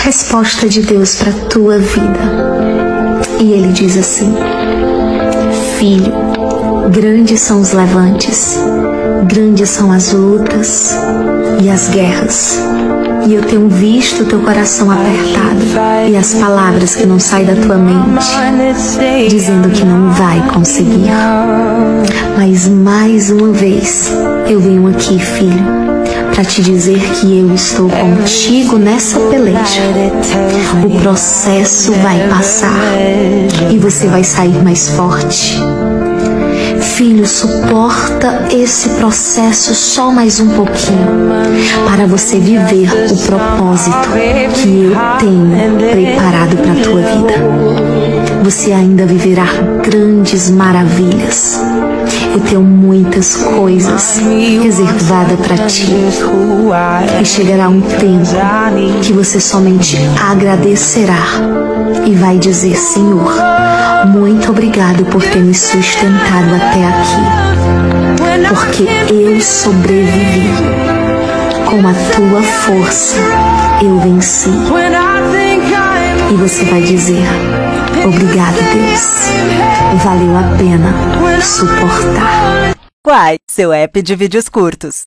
resposta de Deus para a tua vida. E Ele diz assim: filho, grandes são os levantes, grandes são as lutas e as guerras. E eu tenho visto o teu coração apertado e as palavras que não saem da tua mente, dizendo que não vai conseguir. Mas mais uma vez eu venho aqui, filho, para te dizer que eu estou contigo nessa peleja. O processo vai passar e você vai sair mais forte. Filho, suporta esse processo só mais um pouquinho para você viver o propósito que eu tenho preparado para a tua vida. Você ainda viverá grandes maravilhas. Eu tenho muitas coisas reservadas para ti. E chegará um tempo que você somente agradecerá e vai dizer: Senhor, muito obrigado por ter me sustentado até aqui, porque eu sobrevivi. Com a tua força eu venci. E você vai dizer: obrigado, Deus, valeu a pena suportar. Quai, seu app de vídeos curtos.